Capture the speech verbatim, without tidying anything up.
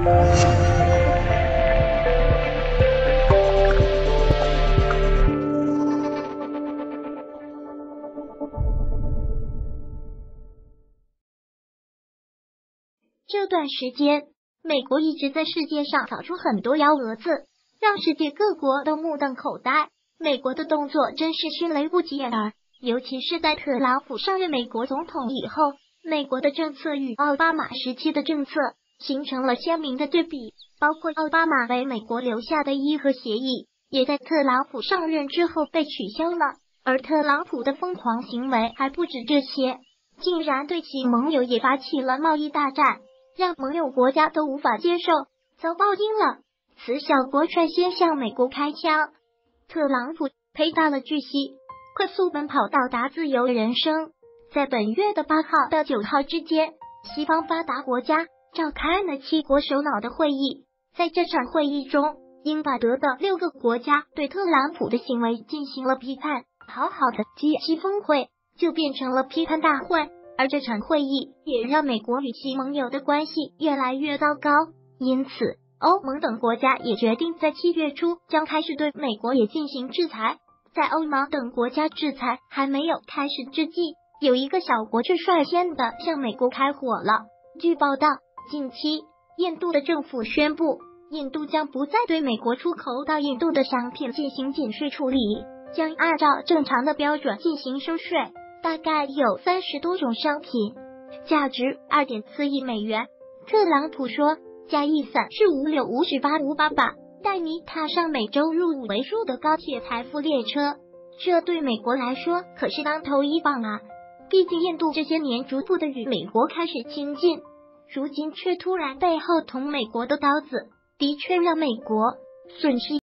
这段时间，美国一直在世界上搞出很多幺蛾子，让世界各国都目瞪口呆。美国的动作真是迅雷不及掩耳，尤其是在特朗普上任美国总统以后，美国的政策与奥巴马时期的政策形成了鲜明的对比，包括奥巴马为美国留下的伊核协议，也在特朗普上任之后被取消了。而特朗普的疯狂行为还不止这些，竟然对其盟友也发起了贸易大战，让盟友国家都无法接受，遭报应了。此小国率先向美国开枪，特朗普佩戴了巨蜥，快速奔跑到达自由人生。在本月的八号到九号之间，西方发达国家召开了七国首脑的会议。在这场会议中，英法德的六个国家对特朗普的行为进行了批判，好好的 G 七 峰会就变成了批判大会。而这场会议也让美国与其盟友的关系越来越糟糕，因此欧盟等国家也决定在七月初将开始对美国也进行制裁。在欧盟等国家制裁还没有开始之际，有一个小国却率先的向美国开火了。据报道，近期印度的政府宣布，印度将不再对美国出口到印度的商品进行减税处理，将按照正常的标准进行收税。大概有三十多种商品，价值 二点四亿美元。特朗普说，加一伞是五六五十八五八八，带你踏上每周入五位数的高铁财富列车。这对美国来说可是当头一棒啊！毕竟印度这些年逐步的与美国开始亲近，如今却突然背后捅美国的刀子，的确让美国损失